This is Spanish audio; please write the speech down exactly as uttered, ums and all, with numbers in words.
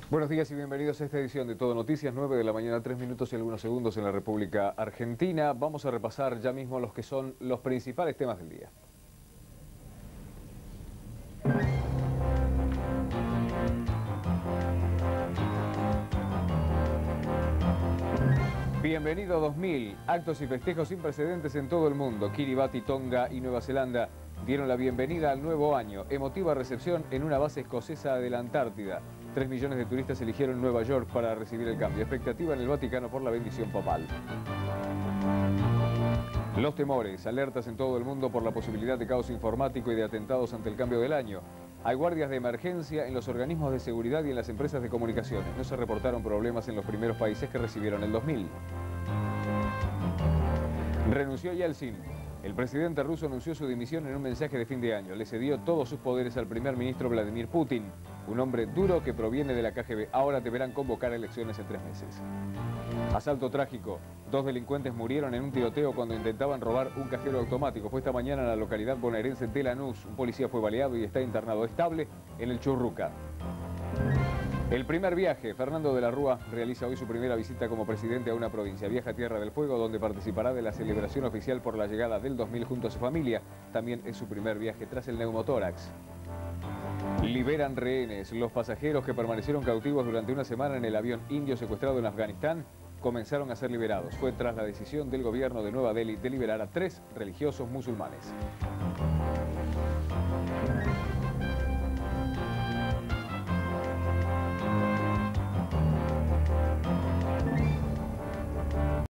Buenos días y bienvenidos a esta edición de Todo Noticias, nueve de la mañana, tres minutos y algunos segundos en la República Argentina. Vamos a repasar ya mismo los que son los principales temas del día. Bienvenido dos mil, actos y festejos sin precedentes en todo el mundo. Kiribati, Tonga y Nueva Zelanda dieron la bienvenida al nuevo año. Emotiva recepción en una base escocesa de la Antártida. Tres millones de turistas eligieron Nueva York para recibir el cambio. Expectativa en el Vaticano por la bendición papal. Los temores, alertas en todo el mundo por la posibilidad de caos informático y de atentados ante el cambio del año. Hay guardias de emergencia en los organismos de seguridad y en las empresas de comunicaciones. No se reportaron problemas en los primeros países que recibieron el dos mil. Renunció Yeltsin. El presidente ruso anunció su dimisión en un mensaje de fin de año. Le cedió todos sus poderes al primer ministro Vladimir Putin, un hombre duro que proviene de la K G B. Ahora deberán convocar elecciones en tres meses. Asalto trágico. Dos delincuentes murieron en un tiroteo cuando intentaban robar un cajero automático. Fue esta mañana en la localidad bonaerense de Lanús. Un policía fue baleado y está internado estable en el Churruca. El primer viaje. Fernando de la Rúa realiza hoy su primera visita como presidente a una provincia. Viaja a Tierra del Fuego, donde participará de la celebración oficial por la llegada del dos mil junto a su familia. También es su primer viaje tras el neumotórax. Liberan rehenes. Los pasajeros que permanecieron cautivos durante una semana en el avión indio secuestrado en Afganistán comenzaron a ser liberados. Fue tras la decisión del gobierno de Nueva Delhi de liberar a tres religiosos musulmanes.